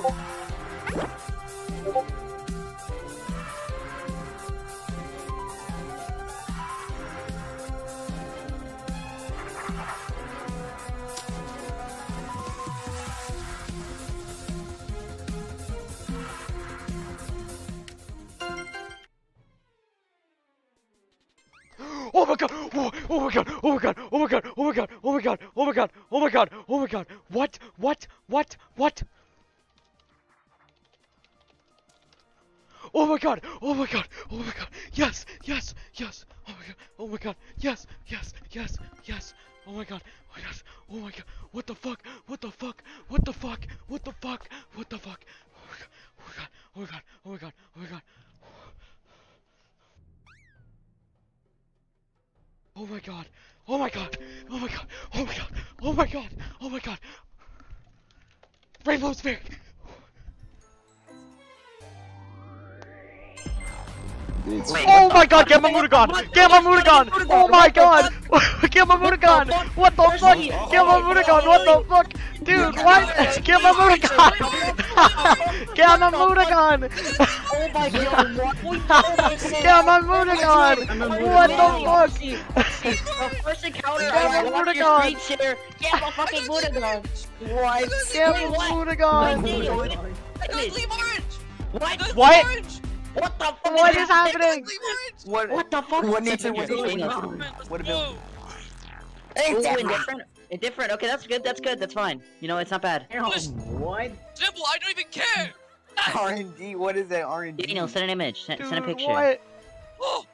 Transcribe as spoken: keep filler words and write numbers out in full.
Oh my god! Oh, oh my god! Oh my god! Oh my god! Oh my god! Oh my god! Oh my god! Oh my god! Oh my god! What? What? What? What? Oh my god! Oh my god! Oh my god! Yes! Yes! Yes! Oh my god! Oh my god! Yes! Yes! Yes! Yes! Oh my god! Oh yes! Oh my god! What the fuck? What the fuck? What the fuck? What the fuck? What the fuck? Oh my god! Oh my god! Oh my god! Oh my god! Oh my god! Oh my god! Oh my god! Oh my god! Oh my god! Oh my god! Rainbow Sphere! Oh my god, get my Mutagon! Get my Mutagon! Oh my god! Get my Mutagon! What the fuck? Get my Mutagon! What the fuck? Dude, what? Get my Mutagon! Get my Mutagon! Oh my god, what? Get my Mutagon! What the fuck? The first encounter, Get I my watched your Mutagon! screen share. Get my fucking Mutagon! What? Get Wait, my what? Mutagon! Wait, Go leave orange! What? Go leave What? orange! What the fuck? What is happening? Leave orange! What? What the fuck? What nature was Wait, going no. on? What about? Ooh, indifferent. Indifferent. Okay, that's good. That's good. That's fine. You know, it's not bad. What? Simple, I don't even care! R and D? What is that R and D? Daniel, send an image. Send, send a Dude, picture. what? Oh,